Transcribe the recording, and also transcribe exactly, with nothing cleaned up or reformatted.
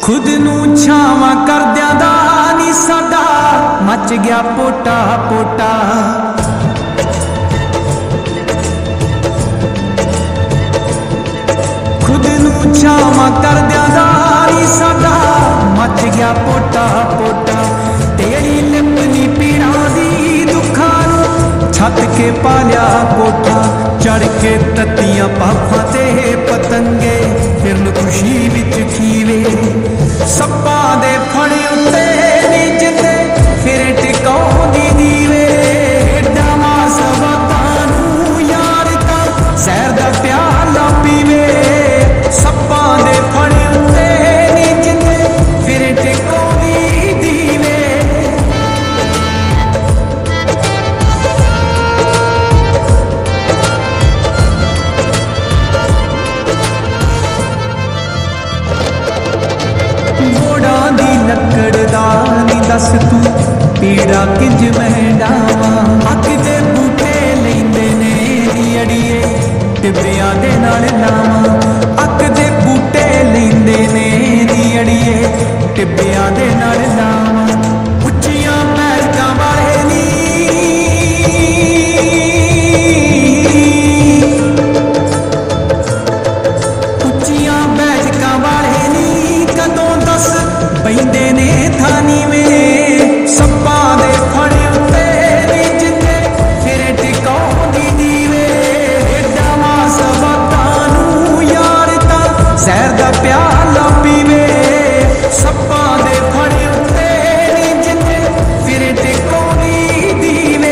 खुद नू छावा करद्या दा नी साडा मच गया पोटा पोटा। खुद नू छावा करद्या दा नी साडा मच गया पोटा पोटा। तेरी लिपनी पीड़ा दी दुखा नू छत के पालिया कोठा। चढ़ के तत्तियां पाफा ते पतंगे फिरन खुशी विच खीवे। सप्पा दे फड़े उत्ते नीचते फिर टिकाउंदी दीवे। डावा सवाता नू यार ता सैर दा प्याला पीवे। सप्पा दे फड़े उत्ते नीचते फिर टिकाउंदी दीवे। लकड़दानी दस तू पीड़ा किंज मैं डावा। अग दे बूटे लैंदे ने अड़िए टिब्बियां दे नाल लावां। अग दे बूटे लैंदे ने अड़िए टिब्बियां दे नाल लावां। उच्चियां महलां वाले नी उच्चियां बैठकां वाले नी कदों दस पैंदे ने थानी में। सप्पा दे फड़े उत्ते नीचते फिर टिकाउंदी दीवे। डावा सवाता नू यार ता सैर दा प्याला पीवे। सप्पा दे फड़े उत्ते नीचते फिर टिकाउंदी दीवे।